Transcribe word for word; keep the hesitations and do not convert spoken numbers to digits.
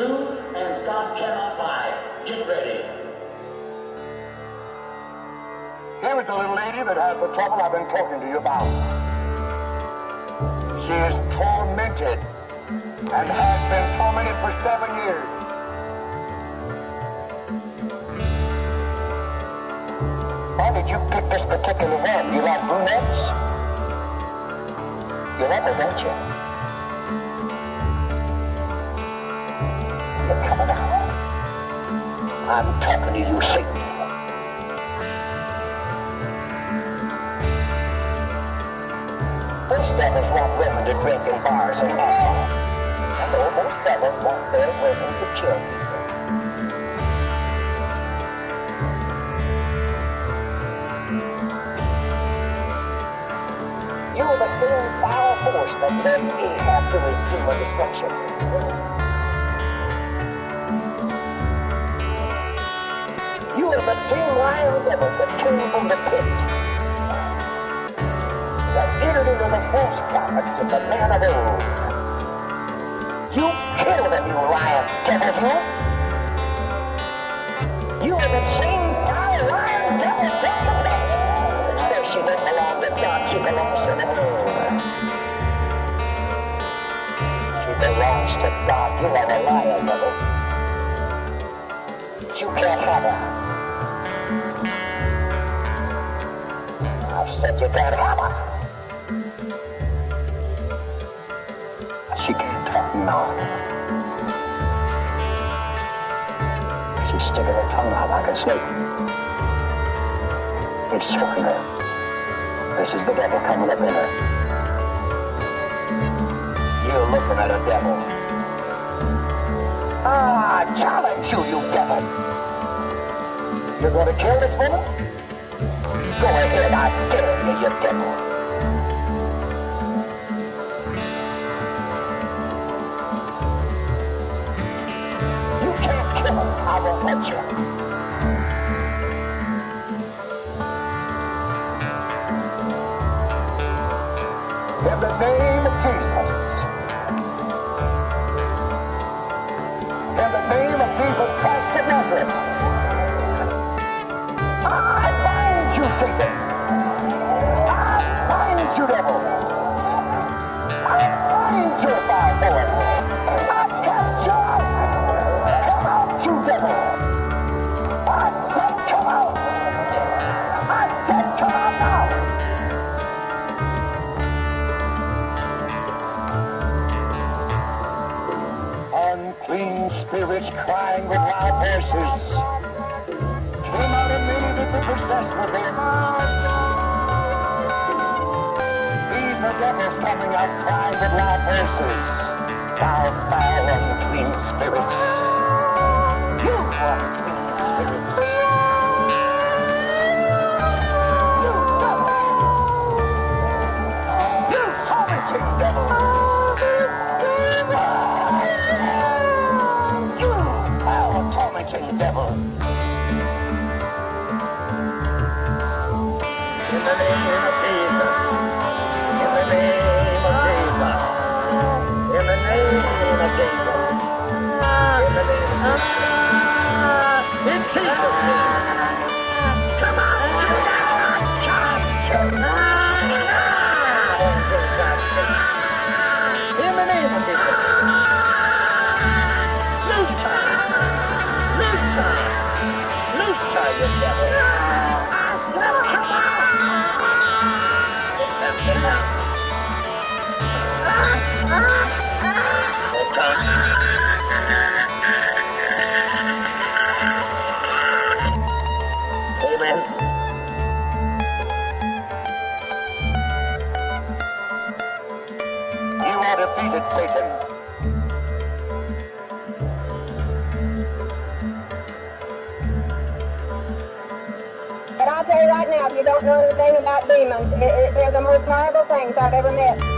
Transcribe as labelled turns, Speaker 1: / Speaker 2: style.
Speaker 1: soon as God cannot lie. Get ready.
Speaker 2: Here is the little lady that has the trouble I've been talking to you about. She is tormented and has been tormented for seven years. Why did you pick this particular one? You like brunettes? You love her, don't you? You're coming out. I'm talking to you, Satan. Most devils want women to drink in bars and alcohol. And most devils want their women to kill people. You are the same foul force that led Ahab to his doom of destruction. You are the same lion devil that came from the pit, that entered into the false prophets of the man of old. You kill them, you lion devil, you! You are the same foul lion devil from the pit that says she don't belong to God, she belongs to the moon. She belongs to God, you are a liar, devil. You can't have her. I said you can't have her. She can't talk now. She's sticking her tongue out like a snake. It's choking her. This is the devil coming up in her. You're looking at a devil. Ah, I challenge you, you devil. You're going to kill this woman? Go ahead, I dare you, you devil. You can't kill him, I won't let you. In the name of Jesus. In the name of Jesus Christ of Nazareth. I bind you, Satan. I bind you, devil. I bind your foul force. I cast you out. Come out, you devil. I said come out. I said come out now. Unclean spirits crying with loud voices came out of me that were possessed with him. These are devils coming out crying with loud voices. Thou foul unclean spirits. You unclean spirits. You devil. You tormenting devil. You foul tormenting devil. In the name of Jesus. In the name of Jesus. In the name of Jesus. In the name of Jesus. In Jesus' name. Come on, you devil! Come on! In the name of Jesus. Loose her. Loose her. Loose her, you devil. Come on! Amen. You are defeated, Satan.
Speaker 3: But I'll tell you right now, if you don't know anything about demons, it, it, they're the most horrible things I've ever met.